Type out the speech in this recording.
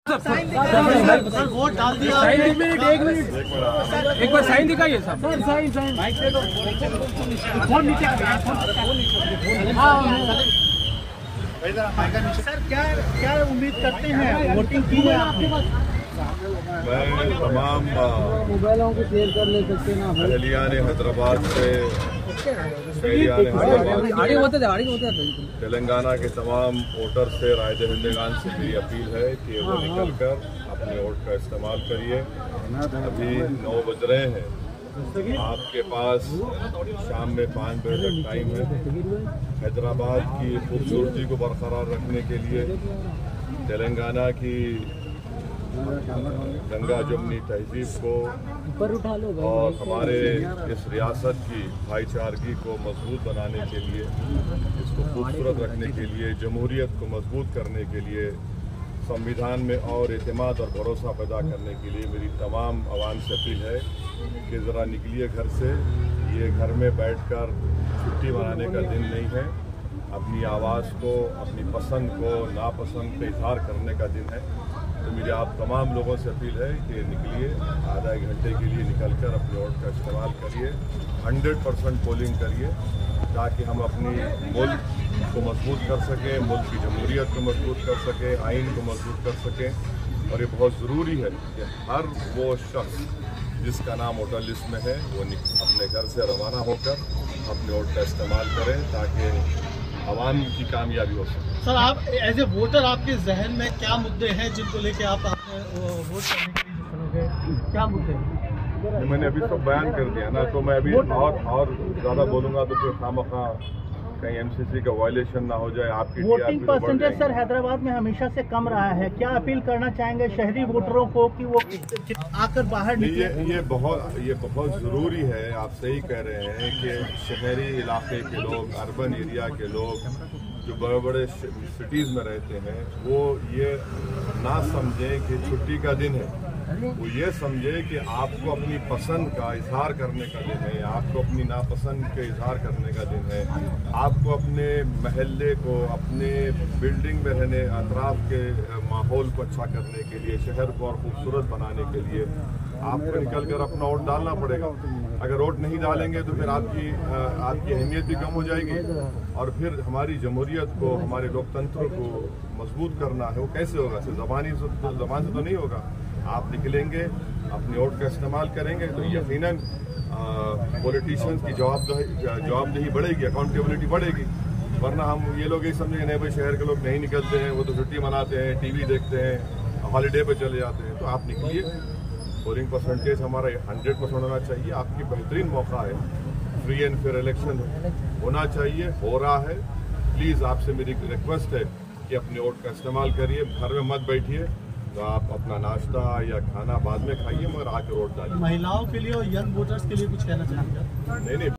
Sir vote डाल दिया। एक मिनट एक बार साइन दिखाइए सर। साइन फोन नीचे सर क्या उम्मीद करते हैं वोटिंग की है आपके पास? मैं तमाम मोबाइलों को शेयर कर ले सकते ना अहलियान हैदराबाद से तेलंगाना के तमाम वोटर से राय दहिंदगान से मेरी अपील है कि वो निकल कर अपने वोट का इस्तेमाल करिए। अभी 9 बज रहे हैं, आपके पास शाम में 5 बजे तक टाइम है। हैदराबाद की खूबसूरती को बरकरार रखने के लिए, तेलंगाना की गंगा जमुनी तहजीब को और हमारे इस रियासत की भाईचारगी को मजबूत बनाने के लिए, इसको खूबसूरत रखने के लिए, जमहूरियत को मजबूत करने के लिए, संविधान में और एतमाद और भरोसा पैदा करने के लिए मेरी तमाम आवाम से अपील है कि ज़रा निकलिए घर से। ये घर में बैठकर छुट्टी मनाने का दिन नहीं है, अपनी आवाज़ को, अपनी पसंद को, नापसंद का इजहार करने का दिन है। तो मेरी आप तमाम लोगों से अपील है कि निकलिए, आधा एक घंटे के लिए निकलकर अपने वोट का इस्तेमाल करिए, 100% पोलिंग करिए, ताकि हम अपनी मुल्क को मजबूत कर सकें, मुल्क की जमहूरियत को मजबूत कर सकें, आइन को मजबूत कर सकें। और ये बहुत ज़रूरी है कि हर वो शख्स जिसका नाम वोटर लिस्ट में है वो अपने घर से रवाना होकर अपने वोट का इस्तेमाल करें, ताकि आवाम की कामयाबी हो सके। सर आप एज ए वोटर आपके जहन में क्या मुद्दे हैं जिनको लेके आप वोट करने के लिए चलोगे? क्या मुद्दे हैं? मैंने अभी सब बयान कर दिया ना, तो मैं अभी और ज़्यादा बोलूँगा तो फिर खामखा कहीं एमसीसी का वायलेशन ना हो जाए। आपकी वोटिंग परसेंटेज सर हैदराबाद में हमेशा से कम रहा है, क्या अपील करना चाहेंगे शहरी वोटरों को कि वो आकर बाहर निकले? ये बहुत ज़रूरी है। आप सही कह रहे हैं कि शहरी इलाके के लोग, अर्बन एरिया के लोग जो बड़े बड़े सिटीज़ में रहते हैं, वो ये ना समझें कि छुट्टी का दिन है, वो ये समझे कि आपको अपनी पसंद का इजहार करने का दिन है, आपको अपनी नापसंद के इजहार करने का दिन है, आपको अपने महल्ले को, अपने बिल्डिंग में रहने अतराफ के माहौल को अच्छा करने के लिए, शहर को और खूबसूरत बनाने के लिए आपको निकल कर अपना वोट डालना पड़ेगा। अगर वोट नहीं डालेंगे तो फिर आपकी अहमियत भी कम हो जाएगी, और फिर हमारी जमहूरियत को, हमारे लोकतंत्र को मजबूत करना है, वो कैसे होगा? सिर्फ ज़बान से तो नहीं होगा। आप निकलेंगे, अपने वोट का इस्तेमाल करेंगे तो यकीनन पॉलिटिशियंस की जवाबदेही बढ़ेगी, अकाउंटेबिलिटी बढ़ेगी। वरना हम ये लोग यही समझेंगे नहीं भाई शहर के लोग नहीं निकलते हैं, वो तो छुट्टी मनाते हैं, टीवी देखते हैं, हॉलीडे पे चले जाते हैं। तो आप निकलिए, पोलिंग परसेंटेज हमारा 100% होना चाहिए। आपकी बेहतरीन मौका है, फ्री एंड फेयर इलेक्शन होना चाहिए, हो रहा है। प्लीज़ आपसे मेरी रिक्वेस्ट है कि अपने वोट का इस्तेमाल करिए, घर में मत बैठिए। तो आप अपना नाश्ता या खाना बाद में खाइए, मगर आके वोट डालिए। महिलाओं के लिए और यंग वोटर्स के लिए कुछ कहना चाहेंगे? नहीं